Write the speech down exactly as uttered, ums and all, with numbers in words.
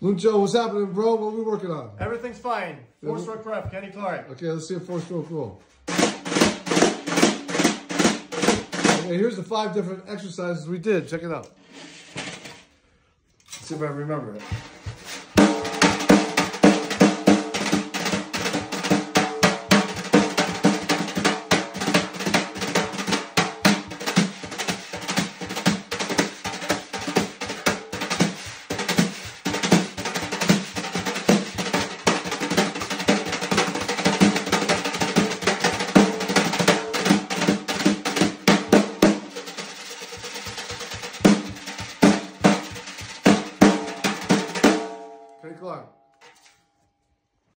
Luncho, what's happening, bro? What are we working on? Everything's fine. Four stroke rep, Kenny Clarke. Okay, let's see a four stroke roll. Okay, here's the five different exercises we did. Check it out. Let's see if I remember it.